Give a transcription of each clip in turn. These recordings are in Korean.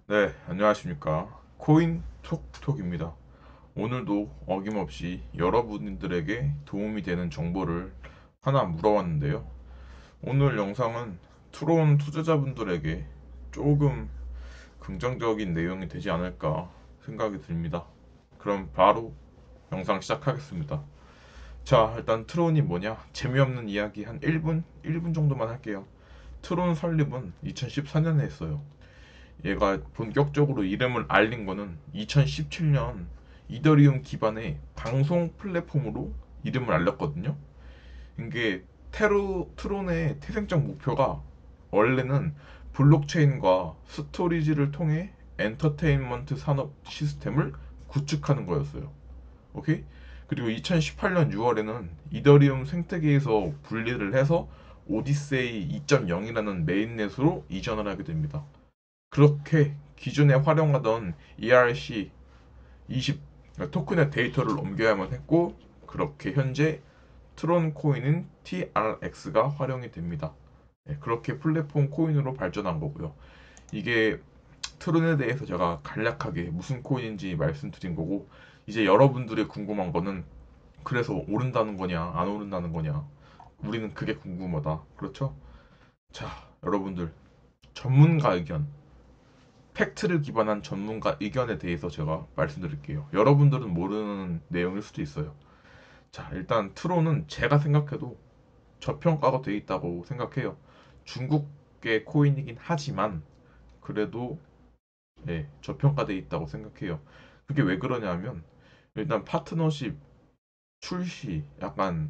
네, 안녕하십니까. 코인 톡톡입니다. 오늘도 어김없이 여러분들에게 도움이 되는 정보를 하나 물어왔는데요. 오늘 영상은 트론 투자자분들에게 조금 긍정적인 내용이 되지 않을까 생각이 듭니다. 그럼 바로 영상 시작하겠습니다. 자, 일단 트론이 뭐냐? 재미없는 이야기 한 1분 정도만 할게요. 트론 설립은 2014년에 했어요. 얘가 본격적으로 이름을 알린 거는 2017년 이더리움 기반의 방송 플랫폼으로 이름을 알렸거든요. 이게 트론의 태생적 목표가 원래는 블록체인과 스토리지를 통해 엔터테인먼트 산업 시스템을 구축하는 거였어요. 오케이? 그리고 2018년 6월에는 이더리움 생태계에서 분리를 해서 오디세이 2.0이라는 메인넷으로 이전을 하게 됩니다. 그렇게 기존에 활용하던 ERC 20 토큰의 데이터를 옮겨야만 했고, 그렇게 현재 트론 코인인 TRX가 활용이 됩니다. 네, 그렇게 플랫폼 코인으로 발전한 거고요. 이게 트론에 대해서 제가 간략하게 무슨 코인인지 말씀드린 거고, 이제 여러분들이 궁금한 거는 그래서 오른다는 거냐 안 오른다는 거냐, 우리는 그게 궁금하다. 그렇죠? 자, 여러분들, 전문가 의견, 팩트를 기반한 전문가 의견에 대해서 제가 말씀드릴게요. 여러분들은 모르는 내용일 수도 있어요. 자, 일단 트론은 제가 생각해도 저평가가 돼 있다고 생각해요. 중국계 코인이긴 하지만 그래도 저평가돼 있다고 생각해요. 그게 왜 그러냐면, 일단 파트너십 출시 약간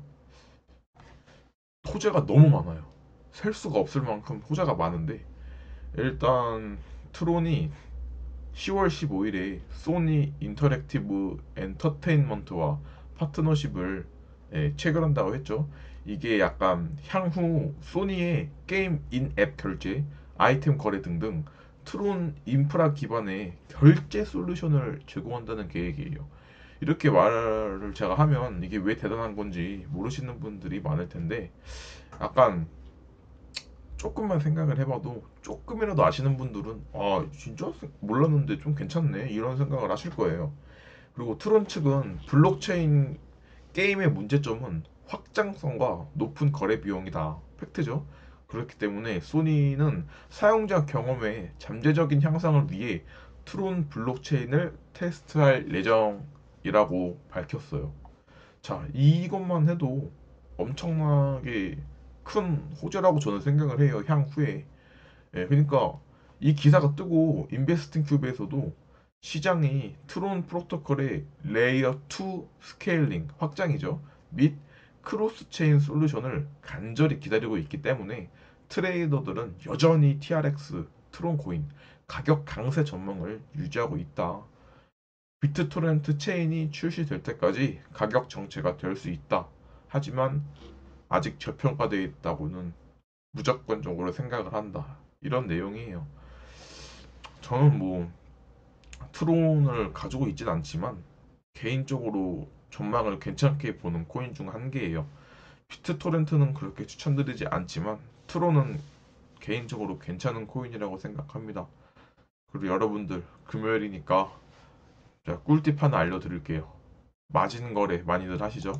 호재가 너무 많아요. 셀 수가 없을 만큼 호재가 많은데, 일단 트론이 10월 15일에 소니 인터랙티브 엔터테인먼트와 파트너십을 체결한다고 했죠. 이게 약간 향후 소니의 게임 인앱 결제, 아이템 거래 등등 트론 인프라 기반의 결제 솔루션을 제공한다는 계획이에요. 이렇게 말을 제가 하면 이게 왜 대단한 건지 모르시는 분들이 많을 텐데, 약간 조금만 생각을 해봐도 조금이라도 아시는 분들은 아 진짜 몰랐는데 좀 괜찮네 이런 생각을 하실 거예요. 그리고 트론 측은 블록체인 게임의 문제점은 확장성과 높은 거래 비용이다. 팩트죠. 그렇기 때문에 소니는 사용자 경험의 잠재적인 향상을 위해 트론 블록체인을 테스트할 예정이라고 밝혔어요. 자, 이것만 해도 엄청나게 큰 호재라고 저는 생각을 해요, 향후에. 그러니까 이 기사가 뜨고 인베스팅 큐브에서도 시장이 트론 프로토콜의 레이어 2 스케일링 확장이죠. 및 크로스 체인 솔루션을 간절히 기다리고 있기 때문에 트레이더들은 여전히 TRX 트론 코인 가격 강세 전망을 유지하고 있다. 비트토렌트 체인이 출시될 때까지 가격 정체가 될 수 있다. 하지만 아직 저평가되어 있다고는 무조건적으로 생각을 한다. 이런 내용이에요. 저는 뭐 트론을 가지고 있진 않지만 개인적으로 전망을 괜찮게 보는 코인 중 한 개예요. 비트토렌트는 그렇게 추천드리지 않지만 트론은 개인적으로 괜찮은 코인이라고 생각합니다. 그리고 여러분들, 금요일이니까 제가 꿀팁 하나 알려드릴게요. 마진 거래 많이들 하시죠?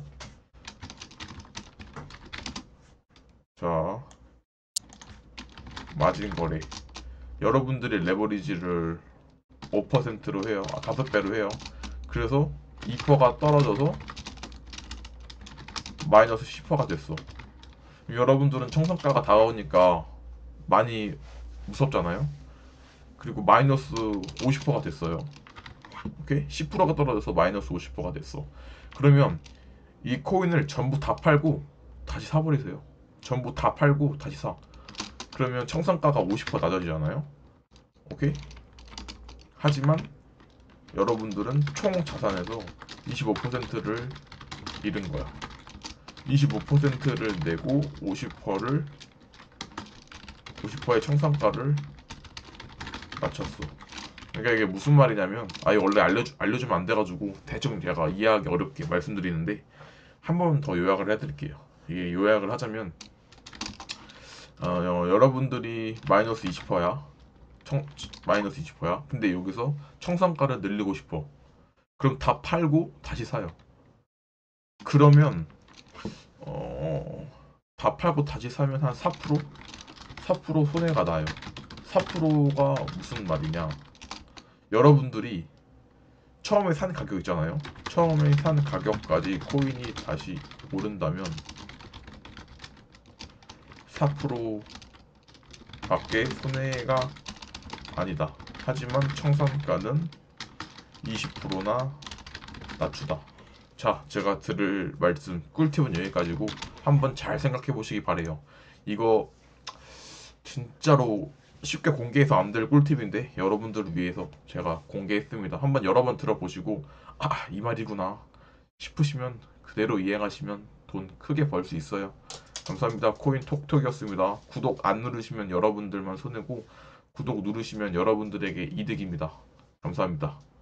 자, 마진 거래. 여러분들의 레버리지를 5%로 해요. 5배로 해요. 그래서 2%가 떨어져서 마이너스 10%가 됐어. 여러분들은 청산가가 다가오니까 많이 무섭잖아요. 그리고 마이너스 50%가 됐어요. 오케이? 10%가 떨어져서 마이너스 50%가 됐어. 그러면 이 코인을 전부 다 팔고 다시 사버리세요. 전부 다 팔고 다시 사. 그러면 청산가가 50% 낮아지잖아요. 오케이? 하지만 여러분들은 총 자산에서 25%를 잃은 거야. 25%를 내고 50%를 50%의 청산가를 맞췄어. 그러니까 이게 무슨 말이냐면, 이거 원래 알려주면 안 돼가지고 대충 제가 이해하기 어렵게 말씀드리는데 한 번 더 요약을 해드릴게요. 이게 요약을 하자면, 여러분들이 마이너스 20%야. 마이너스 20%야. 근데 여기서 청산가를 늘리고 싶어. 그럼 다 팔고 다시 사요. 그러면 다 팔고 다시 사면 한 4%? 4% 손해가 나요. 4%가 무슨 말이냐? 여러분들이 처음에 산 가격 있잖아요. 처음에 산 가격까지 코인이 다시 오른다면 4%밖에 손해가 아니다. 하지만 청산가는 20%나 낮추다. 자, 제가 들을 말씀 꿀팁은 여기까지고 한번 잘 생각해 보시기 바래요. 이거 진짜로 쉽게 공개해서 안 될 꿀팁인데 여러분들을 위해서 제가 공개했습니다. 한번 여러 번 들어보시고 아, 이 말이구나 싶으시면 그대로 이행하시면 돈 크게 벌 수 있어요. 감사합니다. 코인 톡톡이었습니다. 구독 안 누르시면 여러분들만 손해고 구독 누르시면 여러분들에게 이득입니다. 감사합니다.